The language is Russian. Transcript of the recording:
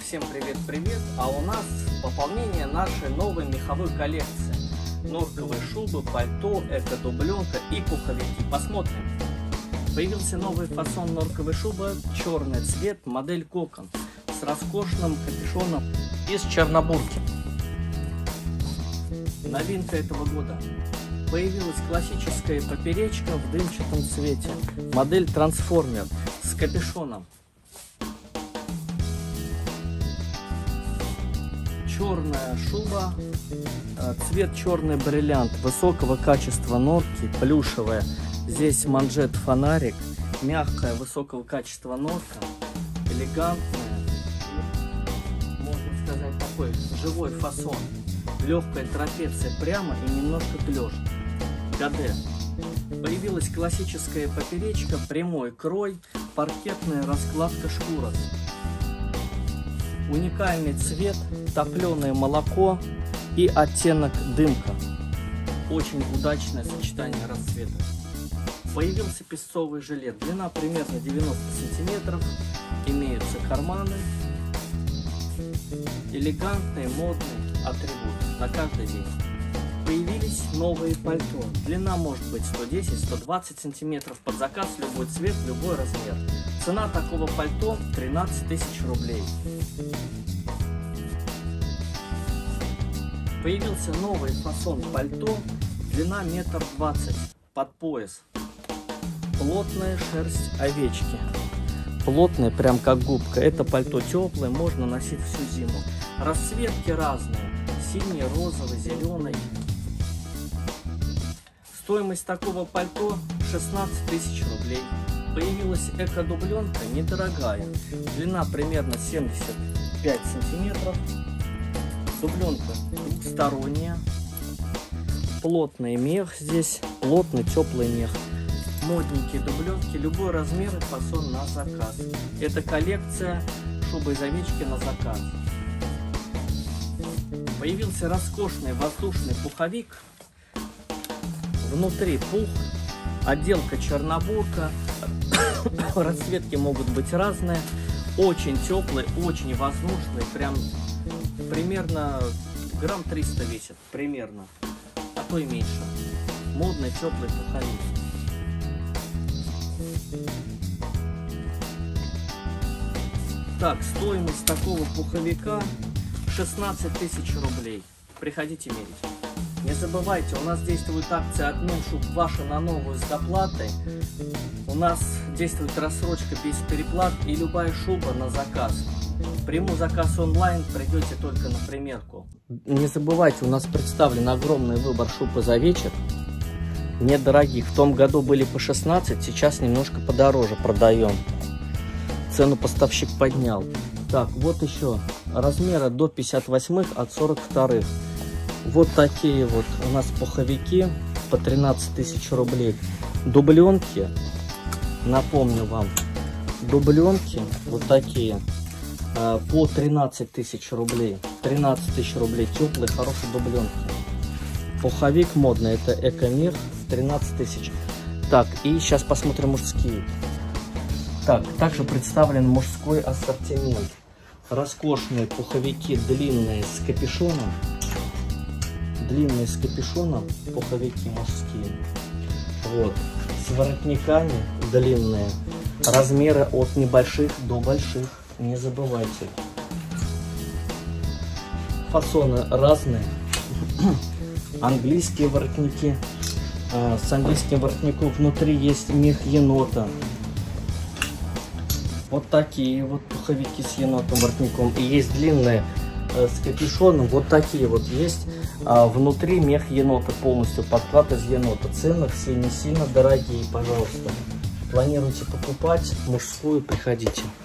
Всем привет-привет! А у нас пополнение нашей новой меховой коллекции. Норковые шубы, пальто, эко-дубленка и пуховики. Посмотрим. Появился новый фасон норковой шубы, черный цвет, модель кокон с роскошным капюшоном из чернобурки. Новинка этого года. Появилась классическая поперечка в дымчатом цвете. Модель трансформер с капюшоном. Черная шуба, цвет черный бриллиант, высокого качества норки, плюшевая. Здесь манжет-фонарик, мягкая, высокого качества норка, элегантная, можно сказать, такой живой фасон. Легкая трапеция прямо и немножко клеш. ГД. Появилась классическая поперечка, прямой крой, паркетная раскладка шкура. Уникальный цвет, топленое молоко и оттенок дымка. Очень удачное сочетание расцветок. Появился песцовый жилет. Длина примерно 90 сантиметров. Имеются карманы. Элегантный, модный атрибут на каждый день. Появились новые пальто. Длина может быть 110-120 сантиметров. Под заказ любой цвет, любой размер. Цена такого пальто 13 тысяч рублей. Появился новый фасон пальто. Длина 1,20 м. Под пояс. Плотная шерсть овечки. Плотная, прям как губка. Это пальто теплое, можно носить всю зиму. Расцветки разные. Синий, розовый, зеленый. Стоимость такого пальто 16 тысяч рублей. Появилась эко-дубленка, недорогая. Длина примерно 75 сантиметров. Дубленка двухсторонняя. Плотный мех здесь. Плотный, теплый мех. Модненькие дубленки, любой размер и фасон на заказ. Это коллекция шубы из овечки на заказ. Появился роскошный воздушный пуховик. Внутри пух, отделка чернобурка. Расцветки могут быть разные. Очень теплый, очень воздушный. Прям примерно грамм 300 весит. Примерно. А то и меньше. Модный теплый пуховик. Так, стоимость такого пуховика 16 тысяч рублей. Приходите мерить. Не забывайте, у нас действует акция «Обмен шуб ваша на новую с доплатой». У нас действует рассрочка без переплат и любая шуба на заказ. Приму заказ онлайн, придете только на примерку. Не забывайте, у нас представлен огромный выбор шуб из овечек. Недорогих. В том году были по 16, сейчас немножко подороже продаем. Цену поставщик поднял. Так, вот еще размеры до 58 от 42. Вот такие вот у нас пуховики по 13 тысяч рублей. Дубленки, напомню вам, дубленки вот такие по 13 тысяч рублей. 13 тысяч рублей, теплые, хорошие дубленки. Пуховик модный, это эко-мех, 13 тысяч. Так, и сейчас посмотрим мужские. Так, также представлен мужской ассортимент. Роскошные пуховики длинные с капюшоном. Длинные с капюшоном пуховики мужские. Вот. С воротниками длинные. Размеры от небольших до больших. Не забывайте. Фасоны разные. Английские воротники. С английским воротником внутри есть мех енота. Вот такие вот пуховики с енотом воротником. И есть длинные с капюшоном. Вот такие вот есть. Внутри мех енота полностью. Подклад из енота. Цены все не сильно дорогие, пожалуйста. Планируете покупать мужскую, приходите.